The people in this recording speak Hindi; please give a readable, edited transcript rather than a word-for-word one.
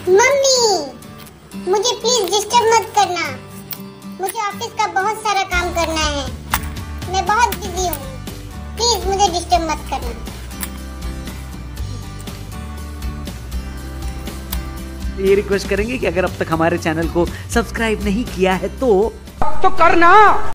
मम्मी, मुझे प्लीज डिस्टर्ब मत करना। मुझे ऑफिस का बहुत सारा काम करना है। मैं बहुत बिजी हूँ। प्लीज मुझे डिस्टर्ब मत करना। ये रिक्वेस्ट करेंगे कि अगर अब तक हमारे चैनल को सब्सक्राइब नहीं किया है तो करना।